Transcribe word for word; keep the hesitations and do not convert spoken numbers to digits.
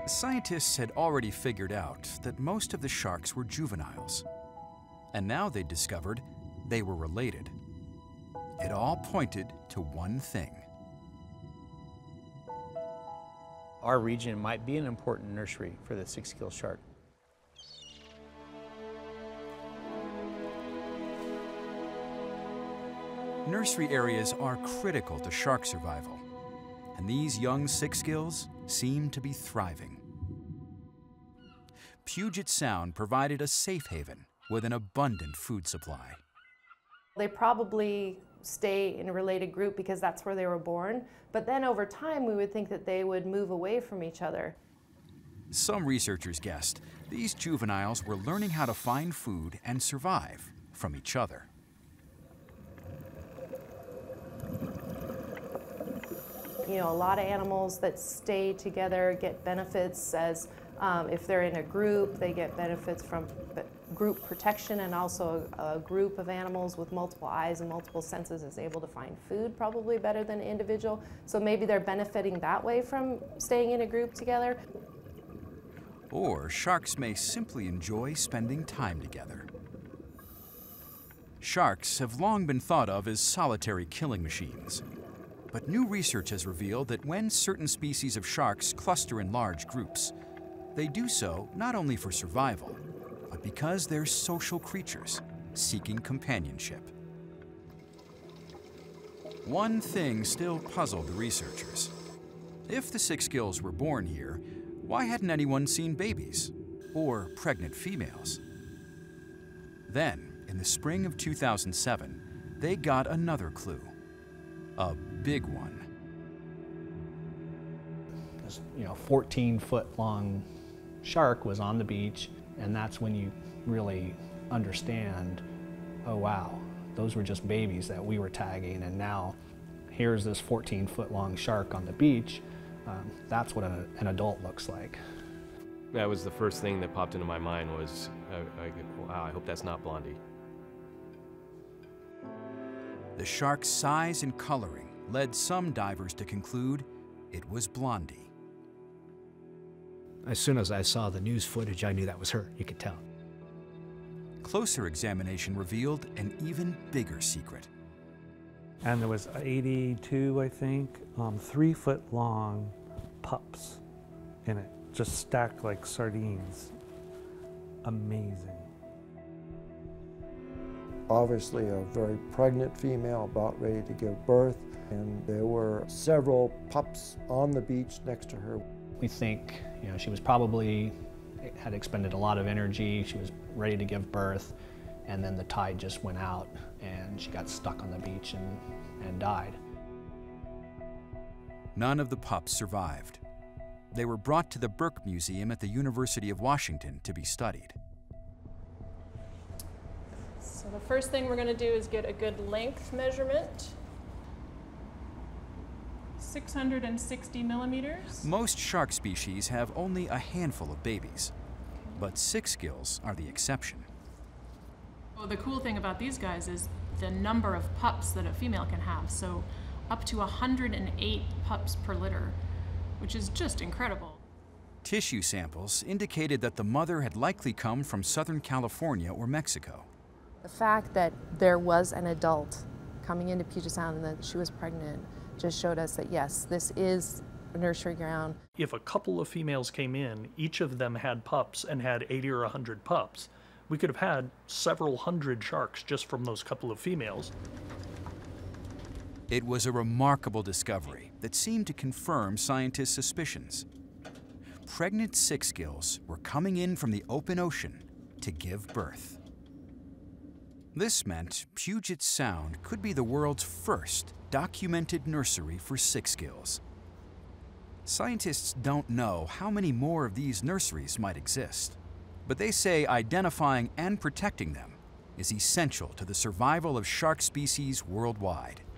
Scientists had already figured out that most of the sharks were juveniles. And now they discovered they were related. It all pointed to one thing. Our region might be an important nursery for the six-gill shark. Nursery areas are critical to shark survival, and these young six-gills seem to be thriving. Puget Sound provided a safe haven with an abundant food supply. They probably stay in a related group because that's where they were born, but then over time we would think that they would move away from each other. Some researchers guessed these juveniles were learning how to find food and survive from each other. You know, a lot of animals that stay together get benefits as um, if they're in a group, they get benefits from group protection, and also a, a group of animals with multiple eyes and multiple senses is able to find food probably better than an individual. So maybe they're benefiting that way from staying in a group together. Or sharks may simply enjoy spending time together. Sharks have long been thought of as solitary killing machines. But new research has revealed that when certain species of sharks cluster in large groups, they do so not only for survival, but because they're social creatures seeking companionship. One thing still puzzled the researchers. If the six-gills were born here, why hadn't anyone seen babies or pregnant females? Then, in the spring of two thousand seven, they got another clue. A big one. This, you know, fourteen foot long shark was on the beach, and that's when you really understand, oh wow, those were just babies that we were tagging, and now here's this fourteen foot long shark on the beach. Um, that's what a, an adult looks like. That was the first thing that popped into my mind was, uh, I, wow, I hope that's not Blondie. The shark's size and coloring led some divers to conclude it was Blondie. As soon as I saw the news footage, I knew that was her. You could tell. Closer examination revealed an even bigger secret. And there was eighty-two, I think, um, three foot long pups in it, just stacked like sardines. Amazing. Obviously a very pregnant female about ready to give birth, and there were several pups on the beach next to her. We think, you know, she was probably had expended a lot of energy, she was ready to give birth, and then the tide just went out and she got stuck on the beach and, and died. None of the pups survived. They were brought to the Burke Museum at the University of Washington to be studied. So the first thing we're going to do is get a good length measurement. six hundred sixty millimeters. Most shark species have only a handful of babies, but six-gills are the exception. Well, the cool thing about these guys is the number of pups that a female can have. So up to one hundred eight pups per litter, which is just incredible. Tissue samples indicated that the mother had likely come from Southern California or Mexico. The fact that there was an adult coming into Puget Sound and that she was pregnant just showed us that yes, this is a nursery ground. If a couple of females came in, each of them had pups and had eighty or one hundred pups, we could have had several hundred sharks just from those couple of females. It was a remarkable discovery that seemed to confirm scientists' suspicions. Pregnant six-gills were coming in from the open ocean to give birth. This meant Puget Sound could be the world's first documented nursery for six-gills. Scientists don't know how many more of these nurseries might exist, but they say identifying and protecting them is essential to the survival of shark species worldwide.